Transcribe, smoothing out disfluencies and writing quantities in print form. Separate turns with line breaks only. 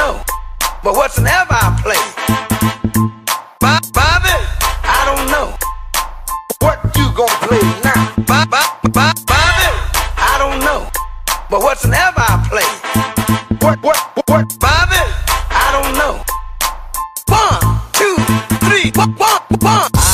know. But whatsoever I play, Bobby, I don't know. What you gonna play now? Bobby, I don't know. But whatsoever I play, what, Bobby, I don't know. 1, 2, 3, 1.